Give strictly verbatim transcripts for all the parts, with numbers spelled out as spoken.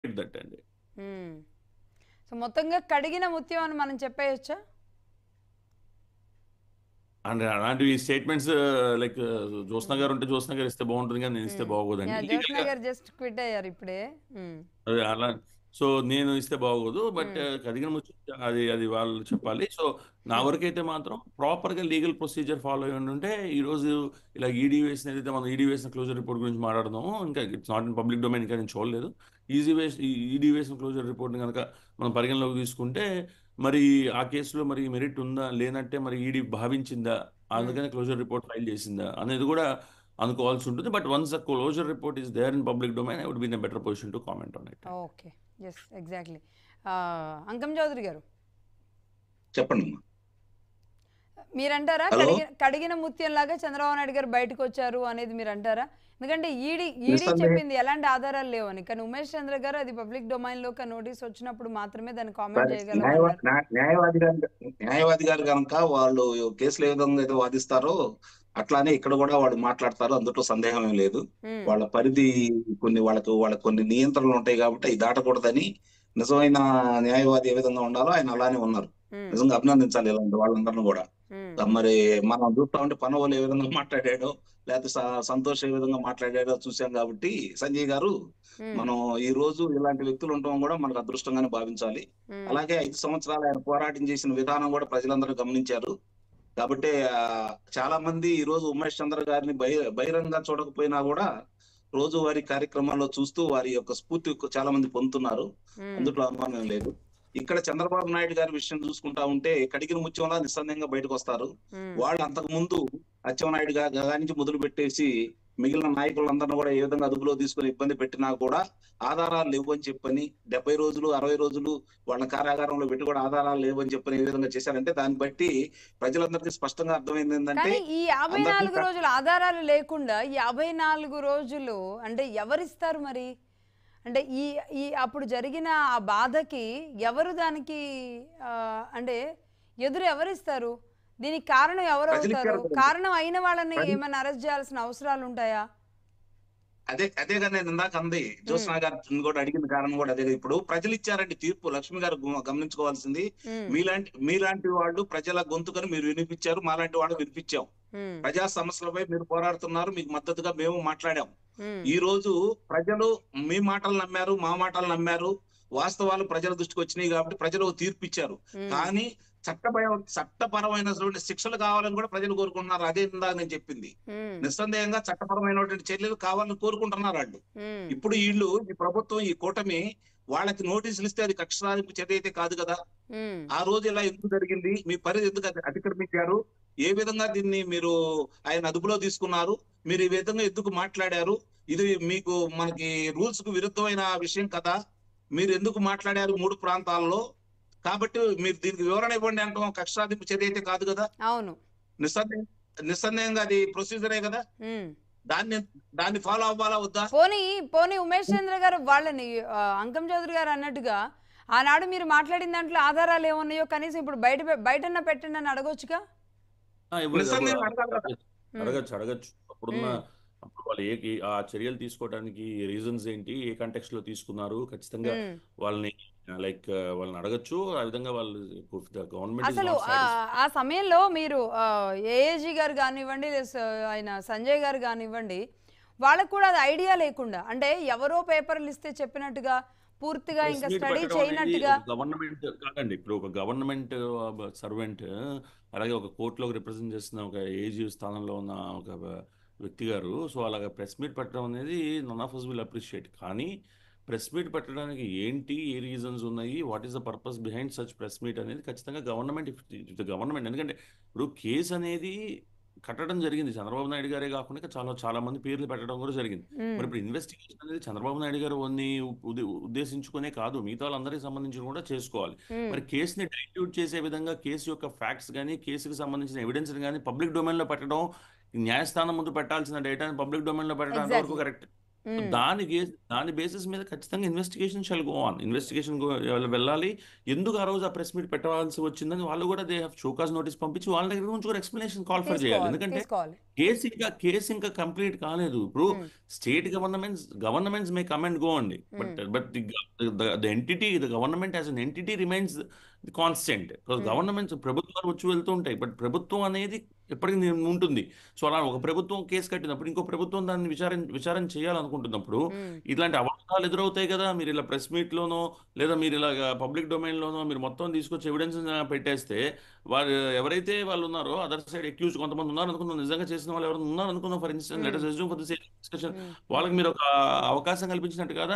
That అండి. So మొత్తంగా కడిగిన ముత్యం అని మనం చెప్పేయచ్చా? అంటే అలాంటివి స్టేట్మెంట్స్ లైక్ జ్యోత్స్న గారు ఉంటే జ్యోత్స్న గారు ఇస్తే బాగుంటుంది కానీ నేను ఇస్తే బాగోదండి. జ్యోత్స్న గారు జస్ట్ క్విట్ అయ్యారు ఇప్పుడే. అదే అలా సో నేను ఇస్తే బాగోదు. బట్ కడిగిన ముచ్చు అది అది వాళ్ళు చెప్పాలి. సో నా వరకైతే మాత్రం ప్రాపర్గా లీగల్ ప్రొసీజర్ ఫాలో అయ్యి ఉంటే ఈరోజు ఇలా ఈడీ వేసిన ఏదైతే మనం ఈడీ వేసిన క్లోజర్ రిపోర్ట్ గురించి మాట్లాడదాము, ఇంకా it's not in public domain, ఇంకా నేను చూడలేదు. ఈజీ వేస్ ఈడీ వేసిన క్లోజర్ రిపోర్ట్ని కనుక మనం పరిగణలోకి తీసుకుంటే మరి ఆ కేసులో మరి మెరిట్ ఉందా లేనట్టే మరి ఈడీ భావించిందా, అందుకనే క్లోజర్ రిపోర్ట్ ఫైల్ చేసిందా అనేది కూడా అనుకోవాల్సి ఉంటుంది. But once the closure report is there in public domain, I would be in a better position to comment on it. Okay, yes exactly. Ankam Chowdary గారు చెప్పండి. మీరంటారా కడిగిన కడిగిన ముత్యం లాగా చంద్రబాబు నాయుడు గారు బయటకు వచ్చారు అనేది మీరు అంటారా? ఎందుకంటే ఈడీ ఈడీ చెప్పింది ఎలాంటి ఆధారాలు లేవని, కానీ ఉమేష్ చంద్ర గారు అది పబ్లిక్ డొమైన్ లో నోటీస్ వచ్చినప్పుడు మాత్రమే దాన్ని కామెంట్ చేయగలరు. న్యాయవాది గారు న్యాయవాది గారు కనుక వాళ్ళు కేసులు ఏ విధంగా అయితే వాదిస్తారో అట్లానే ఇక్కడ కూడా వాళ్ళు మాట్లాడతారు, అందులో సందేహం ఏం లేదు. వాళ్ళ పరిధి కొన్ని వాళ్ళకు వాళ్ళకి కొన్ని నియంత్రణలు ఉంటాయి కాబట్టి అవి దాటకూడదని నిజమైన న్యాయవాది ఏ విధంగా ఉండాలో ఆయన అలానే ఉన్నారు. నిజంగా అభినందించాలి ఇలాంటి వాళ్ళందరినీ కూడా. మరి మనం చూస్తా ఉంటే పనవోలు ఏ విధంగా మాట్లాడాడో లేకపోతే సంతోష్ ఏ విధంగా మాట్లాడాడో చూసాం కాబట్టి సంజయ్ గారు, మనం ఈ రోజు ఇలాంటి వ్యక్తులు ఉండటం కూడా మనకు అదృష్టంగానే భావించాలి. అలాగే ఐదు సంవత్సరాలు ఆయన పోరాటం చేసిన విధానం కూడా ప్రజలందరూ గమనించారు. కాబట్టి చాలా మంది ఈ రోజు ఉమేష్ చంద్ర గారిని బహిరంగ చూడకపోయినా కూడా రోజువారీ కార్యక్రమాల్లో చూస్తూ వారి యొక్క స్ఫూర్తి చాలా మంది పొందుతున్నారు, అందులో అనుమానం లేదు. ఇక్కడ చంద్రబాబు నాయుడు గారి విషయం చూసుకుంటా ఉంటే కడిగిన ముత్యంలా నిస్సందేహంగా బయటకు వస్తారు. వాళ్ళు అంతకు ముందు అచ్చెన్నాయుడు గారి నుంచి మొదలు పెట్టేసి మిగిలిన నాయకులందరినీ కూడా ఏ విధంగా అదుపులో తీసుకుని ఇబ్బంది పెట్టినా కూడా ఆధారాలు లేవని చెప్పని డెబ్బై రోజులు అరవై రోజులు వాళ్ళ కారాగారంలో పెట్టి కూడా ఆధారాలు లేవని చెప్పని ఏ విధంగా చేశారంటే దాన్ని బట్టి ప్రజలందరికీ స్పష్టంగా అర్థమైంది ఏంటంటే ఈ యాభై నాలుగు రోజులు ఆధారాలు లేకుండా యాభై నాలుగు రోజులు అంటే ఎవరిస్తారు మరి? అంటే ఈ ఈ అప్పుడు జరిగిన ఆ బాధకి ఎవరు దానికి అంటే ఎదురు ఎవరిస్తారు? దీనికి కారణం ఎవరు అవుతారు? కారణం అయిన వాళ్ళని ఏమైనా అరెస్ట్ చేయాల్సిన అవసరాలు ఉంటాయా? అదే అదేగా నేను ఇందాక అంది, జ్యోత్స్న గారు కూడా అడిగిన కారణం కూడా అదే. ఇప్పుడు ప్రజలు ఇచ్చారండి తీర్పు. లక్ష్మి గారు గమనించుకోవాల్సింది, మీలాంటి మీలాంటి వాళ్ళు ప్రజల గొంతుకని మీరు వినిపించారు, మాలాంటి వాళ్ళు వినిపించాం. ప్రజా సమస్యలపై మీరు పోరాడుతున్నారు, మీకు మద్దతుగా మేము మాట్లాడాం. ఈ రోజు ప్రజలు మీ మాటలు నమ్మారు, మా మాటలు నమ్మారు, వాస్తవాలు ప్రజల దృష్టికి వచ్చినాయి కాబట్టి ప్రజలు తీర్పు ఇచ్చారు. కానీ చట్టపర చట్టపరమైనటువంటి శిక్షలు కావాలని కూడా ప్రజలు కోరుకుంటున్నారు. అదే ఇందాక నేను చెప్పింది, నిస్సందేహంగా చట్టపరమైనటువంటి చర్యలు కావాలని కోరుకుంటున్నారు వాళ్ళు. ఇప్పుడు వీళ్ళు ఈ ప్రభుత్వం ఈ కూటమి వాళ్ళకి నోటీసులు ఇస్తే అది కక్ష సాధింపు చర్య అయితే కాదు కదా. ఆ రోజు ఇలా ఎందుకు జరిగింది, మీ పరిధి ఎందుకు అతిక్రమించారు, ఏ విధంగా దీన్ని మీరు ఆయన అదుపులో తీసుకున్నారు, మీరు ఈ విధంగా ఎందుకు మాట్లాడారు, ఇది మీకు మనకి రూల్స్ కు విరుద్ధమైన విషయం కదా, మీరు ఎందుకు మాట్లాడారు మూడు ప్రాంతాల్లో, కాబట్టి మీరు దీనికి వివరణ ఇవ్వండి అంటాం. కక్ష సాధింపు చర్య అయితే కాదు కదా. అవును, నిస్సందేహం నిస్సందేహంగా అది ప్రొసీజరే కదా. దాన్ని దాన్ని ఫాలో అవ్వాలా వద్దా? పోనీ పోనీ ఉమేష్ చంద్ర గారు వాళ్ళని అంకం చౌదరి గారు అన్నట్టుగా ఆనాడు మీరు మాట్లాడిన దాంట్లో ఆధారాలు ఏమున్నాయో కనీసం ఇప్పుడు బయట బయటన్నా పెట్టండి అని అడగొచ్చుగా. అడగచ్చు అడగచ్చు అప్పుడున్న అప్పుడు వాళ్ళు ఏ ఆ చర్యలు తీసుకోవడానికి రీజన్స్ ఏంటి, ఏ కంటెక్స్ట్ లో తీసుకున్నారు, ఖచ్చితంగా వాళ్ళని లైక్ వాళ్ళని అడగచ్చు. ఆ విధంగా వాళ్ళు గవర్నమెంట్ అసలు ఆ సమయంలో మీరు ఏఏజీ గారు కానివ్వండి, ఆయన సంజయ్ గారు కానివ్వండి, వాళ్ళకు కూడా అది ఐడియా లేకుండా అంటే ఎవరో పేపర్లు ఇస్తే చెప్పినట్టుగా పూర్తిగా ఇంకా స్టడీ చేయనట్టుగా. గవర్నమెంట్ కాదండి, ఇప్పుడు ఒక గవర్నమెంట్ సర్వెంట్ అలాగే ఒక కోర్టులో రిప్రజెంట్ చేస్తున్న ఒక ఏజీ స్థానంలో ఉన్న ఒక వ్యక్తి గారు సో అలాగే ప్రెస్ మీట్ పెట్టడం అనేది none of us will appreciate. కానీ ప్రెస్ మీట్ పెట్టడానికి ఏంటి, ఏ రీజన్స్ ఉన్నాయి, what is the purpose behind such press meet అనేది ఖచ్చితంగా గవర్నమెంట్ ఇఫ్ గవర్నమెంట్. ఎందుకంటే ఇప్పుడు కేసు అనేది కట్టడం జరిగింది, చంద్రబాబు నాయుడు గారే కాకుండా చాలా చాలా మంది పేర్లు పెట్టడం కూడా జరిగింది. మరి ఇప్పుడు ఇన్వెస్టిగేషన్ అనేది చంద్రబాబు నాయుడు గారు ఉద్దేశించుకునే కాదు, మిగతా వాళ్ళందరికీ సంబంధించి కూడా చేసుకోవాలి. మరి కేసుని డైల్యూట్ చేసే విధంగా కేసు యొక్క ఫ్యాక్ట్స్ కానీ కేసుకి సంబంధించిన ఎవిడెన్స్ కానీ పబ్లిక్ డొమైన్ లో పెట్టడం, న్యాయస్థానం ముందు పెట్టాల్సిన డేటాని పబ్లిక్ డొమైన్ లో పెట్టడం వరకు కరెక్ట్. దాని గే- దాని బేసిస్ మీద ఖచ్చితంగా investigation shall go on, investigation వెళ్ళాలి. ఎందుకు ఆ రోజు ఆ ప్రెస్ మీట్ పెట్టవలసి వచ్చిందని వాళ్ళు కూడా దే హ్యావ్ షోకాజ్ నోటీస్ పంపించి వాళ్ళ దగ్గర నుంచి కూడా ఎక్స్ప్లెనేషన్ కాల్ ఫర్ చేయాలి. తీసుకోవాలి ఎందుకంటే తీసుకోవాలి కేసు ఇంకా కేసు ఇంకా కంప్లీట్ కాలేదు. ఇప్పుడు state governments governments may come and go అండి, but but the entity the government as an entity remains constant. Governments ప్రభుత్వాలు వచ్చి వెళ్తూ ఉంటాయి, బట్ ప్రభుత్వం అనేది ఎప్పటికీ ని- ఉంటుంది. సో అలా ఒక ప్రభుత్వం కేసు కట్టినప్పుడు ఇంకో ప్రభుత్వం దాన్ని విచారణ విచారణ చేయాలనుకుంటున్నప్పుడు ఇట్లాంటి అవసరాలు ఎదురవుతాయి కదా. మీరు ఇలా ప్రెస్ మీట్లోనో లేదా మీరు ఇలాగ పబ్లిక్ డొమైన్లోనో మీరు మొత్తం తీసుకొచ్చి ఎవిడెన్స్ పెట్టేస్తే వారు ఎవరైతే వాళ్ళు ఉన్నారో అదర్ సైడ్ అక్యూజ్ కొంతమంది ఉన్నారు అనుకున్నాం, నిజంగా చేసిన వాళ్ళు ఎవరైనా ఉన్నారు అనుకున్నాం, for instance let us assume for the sake of discussion, వాళ్ళకి మీరు ఒక అవకాశం కల్పించినట్టు కదా.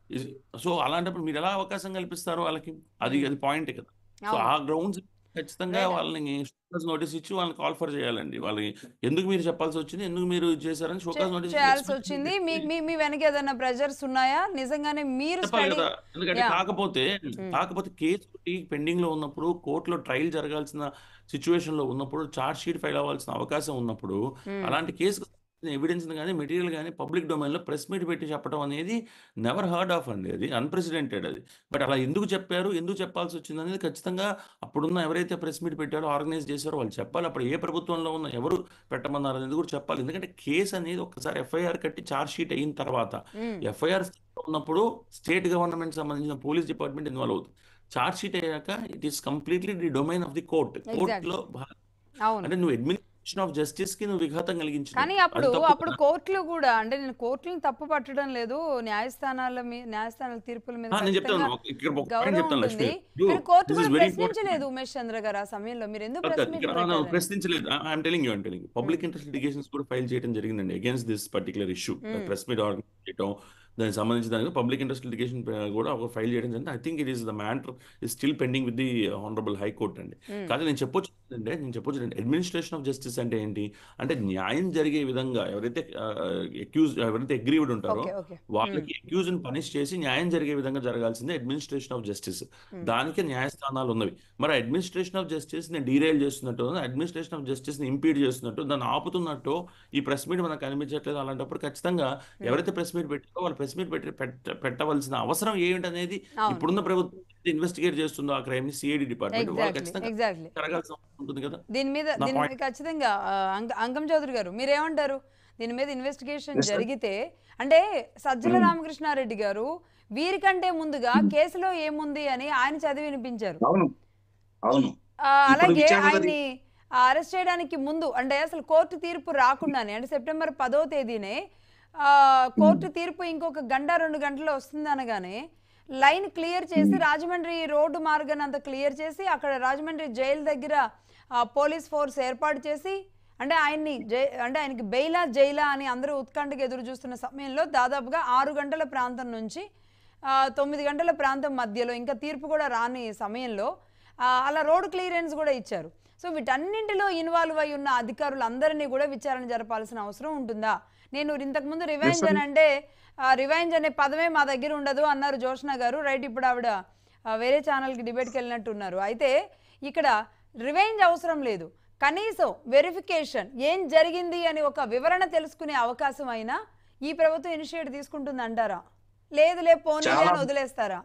సో అలాంటప్పుడు మీరు ఎలా అవకాశం కల్పిస్తారు వాళ్ళకి, అది అది పాయింట్ కదా. సో ఆ గ్రౌండ్స్ ఖచ్చితంగా వాళ్ళని షోకాజ్ నోటీస్ ఇచ్చి వాళ్ళని కాల్ ఫర్ చేయాలండి. వాళ్ళకి ఎందుకు మీరు చెప్పాల్సి వచ్చింది, ఎందుకు మీరు ఇది చేశారని షోకాజ్ నోటీస్ చేయాల్సి వచ్చింది. మీ మీ మీ వెనక ఏదైనా ప్రెజర్స్ ఉన్నాయా, నిజంగానే మీరు చెప్పాలి స్టడీ కదా. ఎందుకంటే కాకపోతే కాకపోతే కేసు పెండింగ్ లో ఉన్నప్పుడు, కోర్టులో ట్రయల్ జరగాల్సిన సిచ్యువేషన్ లో ఉన్నప్పుడు, చార్జ్ షీట్ ఫైల్ అవ్వాల్సిన అవకాశం ఉన్నప్పుడు అలాంటి కేసు ఎవిడెన్స్ కానీ మెటీరియల్ కానీ పబ్లిక్ డొమైన్ లో ప్రెస్ మీట్ పెట్టి చెప్పడం అనేది నెవర్ హర్డ్ ఆఫ్ అండి. అది అన్ప్రెసిడెంటెడ్ అది. బట్ అలా ఎందుకు చెప్పారు, ఎందుకు చెప్పాల్సి వచ్చింది అనేది ఖచ్చితంగా అప్పుడున్న ఎవరైతే ప్రెస్ మీట్ పెట్టారో ఆర్గనైజ్ చేశారో వాళ్ళు చెప్పాలి. అప్పుడు ఏ ప్రభుత్వంలో ఉన్న ఎవరు పెట్టమన్నారు అనేది కూడా చెప్పాలి. ఎందుకంటే కేసు అనేది ఒకసారి ఎఫ్ఐఆర్ కట్టి చార్జ్ షీట్ అయిన తర్వాత ఎఫ్ఐఆర్ ఉన్నప్పుడు స్టేట్ గవర్నమెంట్ సంబంధించిన పోలీస్ డిపార్ట్మెంట్ ఇన్వాల్వ్ అవుతుంది. చార్జ్ షీట్ అయ్యాక it is completely the domain of the court. కోర్టులో అంటే నువ్వు అడ్మినిస్ట్రేషన్ ఆఫ్ జస్టిస్ కి నువ్వు విఘాతం కలిగించిన కానీ అప్పుడు అప్పుడు కోర్టులు కూడా, అంటే నేను కోర్టులను తప్పు పట్టడం లేదు, న్యాయస్థానాల మీద న్యాయస్థానాల తీర్పుల మీద నేను చెప్తాను ఇక్కడ ఒక పాయింట్ గౌరవం చెప్తాను ఉంటుంది. లక్ష్మి. కానీ కోర్టు దిస్ కూడా ఇస్ వెరీ ప్రశ్నించలేదు ఉమేష్ చంద్ర గారు ఆ సమయంలో. మీరు ఎందుకు ప్రెస్ మీట్ ఇంపార్టెంట్. పెట్టారు? ప్రశ్నించలేదు. I'm telling you I'm telling public interest litigations కూడా ఫైల్ చేయడం జరిగిందండి against this particular issue. Press meet organise చేయడం, దానికి సంబంధించి దానికి పబ్లిక్ ఇంట్రెస్ట్ లిటిగేషన్ కూడా ఒక ఫైల్ చేయడం జరిగింది. I think it is the matter is still pending with the honourable high court అండి. కానీ నేను చెప్పొచ్చు అంటే నేను చెప్పొచ్చు అంటే అడ్మినిస్ట్రేషన్ ఆఫ్ జస్టిస్ అంటే ఏంటి అంటే న్యాయం జరిగే విధంగా ఎవరైతే అక్యూజ్ ఎవరైతే అగ్రీవ్డ్ ఉంటారో వాళ్ళకి అక్యూజ్ ని పనిష్ చేసి న్యాయం జరిగే విధంగా జరగాల్సిందే అడ్మినిస్ట్రేషన్ ఆఫ్ జస్టిస్. దానికి న్యాయస్థానాలు ఉన్నవి. మరి అడ్మినిస్ట్రేషన్ ఆఫ్ జస్టిస్ ని డీరైల్ చేస్తున్నట్టు, అడ్మినిస్ట్రేషన్ ఆఫ్ జస్టిస్ ని ఇంపీడ్ చేస్తున్నట్టు, దాన్ని ఆపుతున్నట్టు ఈ ప్రెస్ మీట్ మనకు కనిపించట్లేదు. అలాంటప్పుడు ఖచ్చితంగా ఎవరైతే ప్రెస్ మీట్ పెట్టారో వాళ్ళు ప్రెస్ మీట్ పెట్టి పెట్టవలసిన అవసరం ఏమిటి అనేది ఇప్పుడున్న ప్రభుత్వం ఇన్వెస్టిగేట్ చేస్తుందో ఆ క్రైమ్ ని సిఐడి డిపార్ట్మెంట్ వాళ్ళు ఖచ్చితంగా జరగాల్సిన ఉంటుంది కదా. దీని మీద దీని మీద ఖచ్చితంగా అంకం చౌదరి గారు మీరేమంటారు? దీని మీద ఇన్వెస్టిగేషన్ జరిగితే అంటే సజ్జల రామకృష్ణారెడ్డి గారు వీరికంటే ముందుగా కేసులో ఏముంది అని ఆయన చదివి వినిపించారు. అలాగే ఆయన్ని అరెస్ట్ చేయడానికి ముందు అంటే అసలు కోర్టు తీర్పు రాకుండానే అంటే సెప్టెంబర్ పదో తేదీనే కోర్టు తీర్పు ఇంకొక గంట రెండు గంటల్లో వస్తుంది అనగానే లైన్ క్లియర్ చేసి రాజమండ్రి రోడ్డు మార్గాన్ని అంతా క్లియర్ చేసి అక్కడ రాజమండ్రి జైలు దగ్గర పోలీస్ ఫోర్స్ ఏర్పాటు చేసి అంటే ఆయన్ని జై అంటే ఆయనకి బెయిలా జైలా అని అందరూ ఉత్కంఠగా ఎదురు చూస్తున్న సమయంలో దాదాపుగా ఆరు గంటల ప్రాంతం నుంచి తొమ్మిది గంటల ప్రాంతం మధ్యలో ఇంకా తీర్పు కూడా రాని సమయంలో అలా రోడ్ క్లియరెన్స్ కూడా ఇచ్చారు. సో వీటన్నింటిలో ఇన్వాల్వ్ అయి ఉన్న అధికారులందరినీ కూడా విచారణ జరపాల్సిన అవసరం ఉంటుందా? నేను ఇంతకుముందు రివెంజ్ అని అంటే రివెంజ్ అనే పదమే మా దగ్గర ఉండదు అన్నారు జోష్న గారు. రైట్, ఇప్పుడు ఆవిడ వేరే ఛానల్కి డిబేట్కి వెళ్ళినట్టు ఉన్నారు. అయితే ఇక్కడ రివెంజ్ అవసరం లేదు, కనీసం వెరిఫికేషన్ ఏం జరిగింది అని ఒక వివరణ తెలుసుకునే అవకాశం అయినా ఈ ప్రభుత్వం ఇనిషియేటివ్ తీసుకుంటుంది అంటారా? లేదు లే పోనీ అని వదిలేస్తారా?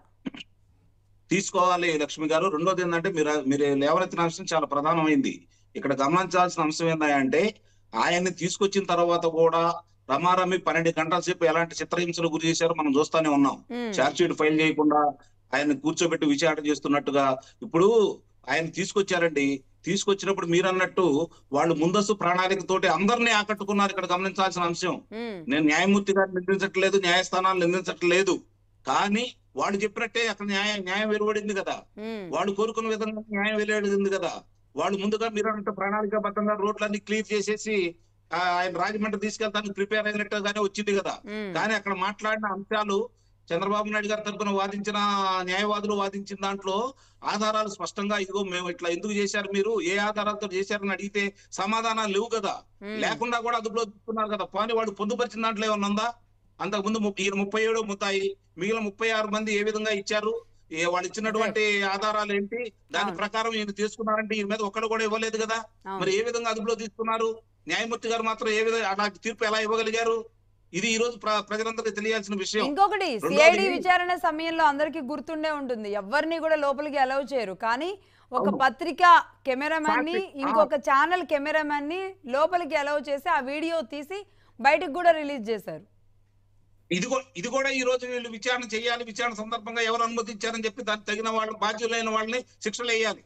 తీసుకోవాలి లక్ష్మి గారు. రెండోది ఏంటంటే మీరు మీరు లేవనెత్తిన అంశం చాలా ప్రధానమైంది. ఇక్కడ గమనించాల్సిన అంశం ఏంటంటే ఆయన్ని తీసుకొచ్చిన తర్వాత కూడా రమారమి పన్నెండు గంటల సేపు ఎలాంటి చిత్రహింసలు గురి చేశారో మనం చూస్తానే ఉన్నాం. ఛార్జ్ షీట్ ఫైల్ చేయకుండా ఆయన కూర్చోబెట్టి విచారణ చేస్తున్నట్టుగా ఇప్పుడు ఆయన తీసుకొచ్చారండి. తీసుకొచ్చినప్పుడు మీరు అన్నట్టు వాళ్ళు ముందస్తు ప్రణాళికతోటి అందరినీ ఆకట్టుకున్నారు. ఇక్కడ గమనించాల్సిన అంశం, నేను న్యాయమూర్తి గారిని నిందించట్లేదు, న్యాయస్థానాలు నిందించట్లేదు, కానీ వాళ్ళు చెప్పినట్టే అక్కడ న్యాయం న్యాయం వెలువడింది కదా, వాళ్ళు కోరుకున్న విధంగా న్యాయం వెలువడింది కదా. వాళ్ళు ముందుగా మీరు అన్నట్టు ప్రణాళికాబద్ధంగా రోడ్లన్నీ క్లియర్ చేసేసి ఆయన రాజమండ్రి తీసుకెళ్తానికి ప్రిపేర్ అయినట్టుగానే వచ్చింది కదా. కానీ అక్కడ మాట్లాడిన అంశాలు చంద్రబాబు నాయుడు గారి తరఫున వాదించిన న్యాయవాదులు వాదించిన దాంట్లో ఆధారాలు స్పష్టంగా ఇదిగో మేము ఇట్లా ఎందుకు చేశారు, మీరు ఏ ఆధారాలతో చేశారని అడిగితే సమాధానాలు లేవు కదా. లేకుండా కూడా అదుపులో తీసుకున్నారు కదా. పోనీ వాడు పొందుపరిచిన దాంట్లో ఏమన్నా ఉందా? అంతకు ముందు ఈయన ముప్పై ఏడు ముత్తాయి మిగిలిన ముప్పై ఆరు మంది ఏ విధంగా ఇచ్చారు, వాళ్ళు ఇచ్చినటువంటి ఆధారాలు ఏంటి, దాని ప్రకారం ఈయన తీసుకున్నారంటే ఈయన మీద ఒక్కడు కూడా ఇవ్వలేదు కదా. మరి ఏ విధంగా అదుపులో తీసుకున్నారు? న్యాయమూర్తి గారు మాత్రం ఏ విధంగా అలా తీర్పు ఎలా ఇవ్వగలిగారు? ఇది ఈ రోజు ప్రజలందరికీ తెలియాల్సిన విషయం. ఇంకొకటి, సిఐడి విచారణ సమయంలో అందరికీ గుర్తుండే ఉంటుంది, ఎవరిని కూడా లోపలికి అలౌ చేయరు, కానీ ఒక పత్రిక కెమెరామెన్ ని ఇంకొక ఛానల్ కెమెరామెన్ ని లోపలికి అలౌ చేసి ఆ వీడియో తీసి బయటకు కూడా రిలీజ్ చేశారు. ఇది ఇది కూడా ఈ రోజు వీళ్ళు విచారణ చేయాలి, విచారణ సందర్భంగా ఎవరు అనుమతించారని చెప్పి దానికి తగిన వాళ్ళు బాధ్యులైన వాళ్ళని శిక్షలు వేయాలి.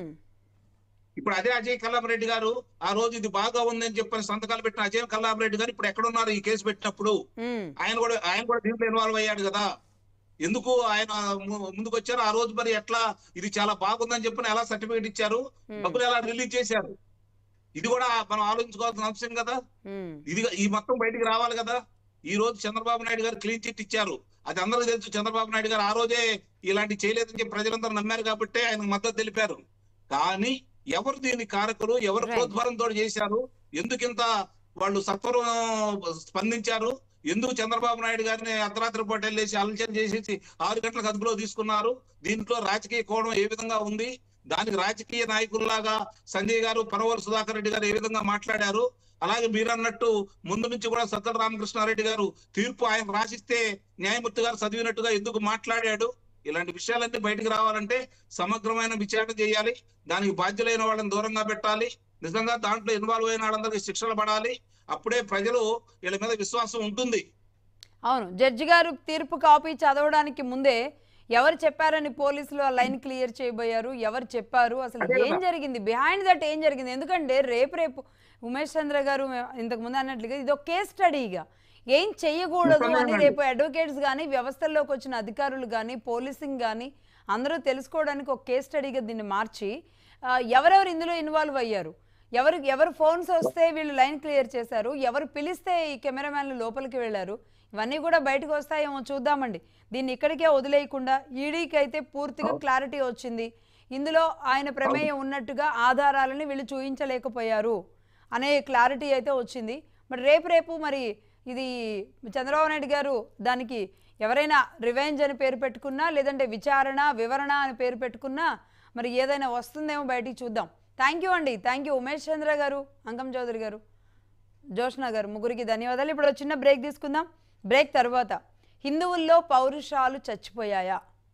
ఇప్పుడు అదే అజయ్ కల్లాపరెడ్డి గారు ఆ రోజు ఇది బాగా ఉందని చెప్పని సంతకాలు పెట్టిన అజయ్ కల్లాపరెడ్డి గారు ఇప్పుడు ఎక్కడున్నారు? ఈ కేసు పెట్టినప్పుడు ఆయన కూడా ఆయన కూడా దీంట్లో ఇన్వాల్వ్ అయ్యాడు కదా. ఎందుకు ఆయన ముందుకు వచ్చారు? ఆ రోజు మరి ఎట్లా ఇది చాలా బాగుందని చెప్పని ఎలా సర్టిఫికేట్ ఇచ్చారు, డబ్బులు ఎలా రిలీజ్ చేశారు? ఇది కూడా మనం ఆలోచించుకోవాల్సిన అంశం కదా. ఇది ఈ మొత్తం బయటికి రావాలి కదా. ఈ రోజు చంద్రబాబు నాయుడు గారు క్లీన్ చిట్ ఇచ్చారు, అది అందరూ తెలుసు. చంద్రబాబు నాయుడు గారు ఆ రోజే ఇలాంటి చేయలేదని చెప్పి ప్రజలందరూ నమ్మారు కాబట్టి ఆయనకు మద్దతు తెలిపారు. కానీ ఎవరు దీని కారకులు, ఎవరు ప్రోద్బలంతో చేశారు, ఎందుకింత వాళ్ళు సత్వరం స్పందించారు, ఎందుకు చంద్రబాబు నాయుడు గారిని అర్ధరాత్రి పూట వెళ్ళేసి అలచన చేసేసి ఆరు గంటలకు అదుపులో తీసుకున్నారు? దీంట్లో రాజకీయ కోణం ఏ విధంగా ఉంది? దానికి రాజకీయ నాయకుల్లాగా సంజయ్ గారు, పనవూరు సుధాకర్ రెడ్డి గారు ఏ విధంగా మాట్లాడారు? అలాగే మీరు అన్నట్టు ముందు నుంచి కూడా సత్తల రామకృష్ణారెడ్డి గారు తీర్పు ఆయన రాసిస్తే న్యాయమూర్తి గారు చదివినట్టుగా ఎందుకు మాట్లాడాడు? ఇలాంటి విషయాలన్నీ బయటకు రావాలంటే సమగ్రమైన విచారణ చేయాలి, దానికి బాధ్యులైన వాళ్ళని దూరంగా పెట్టాలి, నిజంగా దాంట్లో ఇన్వాల్వ్ అయిన వాళ్ళందరికీ శిక్షలు పడాలి. అప్పుడే ప్రజలు వీళ్ళ మీద విశ్వాసం ఉంటుంది. అవును, జడ్జి గారు తీర్పు కాపీ చదవడానికి ముందే ఎవరు చెప్పారని పోలీసులు ఆ లైన్ క్లియర్ చేయబోయారు, ఎవరు చెప్పారు, అసలు ఏం జరిగింది, బిహైండ్ దట్ ఏం జరిగింది? ఎందుకంటే రేపు రేపు ఉమేష్ చంద్ర గారు ఇంతకు ముందు అన్నట్లుగా ఇది ఒక కేస్ స్టడీగా ఏం చెయ్యకూడదు అని రేపు అడ్వకేట్స్ కానీ, వ్యవస్థల్లోకి వచ్చిన అధికారులు కానీ, పోలీసింగ్ కానీ అందరూ తెలుసుకోవడానికి ఒక కేస్ స్టడీగా దీన్ని మార్చి ఎవరెవరు ఇందులో ఇన్వాల్వ్ అయ్యారు, ఎవరు ఎవరు ఫోన్స్ వస్తే వీళ్ళు లైన్ క్లియర్ చేశారు, ఎవరు పిలిస్తే ఈ కెమెరామ్యాన్లు లోపలికి వెళ్ళారు, ఇవన్నీ కూడా బయటకు వస్తాయేమో చూద్దామండి. దీన్ని ఇక్కడికే వదిలేయకుండా ఈడీకి అయితే పూర్తిగా క్లారిటీ వచ్చింది, ఇందులో ఆయన ప్రమేయం ఉన్నట్టుగా ఆధారాలని వీళ్ళు చూపించలేకపోయారు అనే క్లారిటీ అయితే వచ్చింది. మరి రేపు రేపు మరి ఇది చంద్రబాబు నాయుడు గారు దానికి ఎవరైనా రివెంజ్ అని పేరు పెట్టుకున్నా, లేదంటే విచారణ వివరణ అని పేరు పెట్టుకున్నా మరి ఏదైనా వస్తుందేమో బయటికి చూద్దాం. థ్యాంక్ యూ అండి, థ్యాంక్ యూ ఉమేష్ చంద్ర గారు, అంకం చౌదరి గారు, జోష్న గారు, ముగ్గురికి ధన్యవాదాలు. ఇప్పుడు చిన్న బ్రేక్ తీసుకుందాం. బ్రేక్ తర్వాత హిందువుల్లో పౌరుషాలు చచ్చిపోయాయా,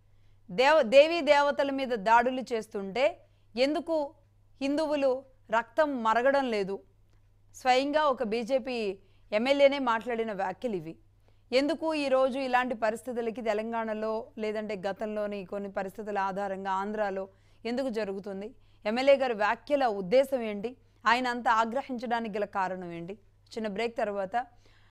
దేవ దేవీ దేవతల మీద దాడులు చేస్తుంటే ఎందుకు హిందువులు రక్తం మరగడం లేదు? స్వయంగా ఒక బీజేపీ ఎమ్మెల్యేనే మాట్లాడిన వ్యాఖ్యలు ఇవి. ఎందుకు ఈరోజు ఇలాంటి పరిస్థితులకి తెలంగాణలో లేదంటే గతంలోని కొన్ని పరిస్థితుల ఆధారంగా ఆంధ్రాలో ఎందుకు జరుగుతుంది? ఎమ్మెల్యే గారి వ్యాఖ్యల ఉద్దేశం ఏంటి? ఆయన అంత ఆగ్రహించడానికి గల కారణం ఏంటి? చిన్న బ్రేక్ తర్వాత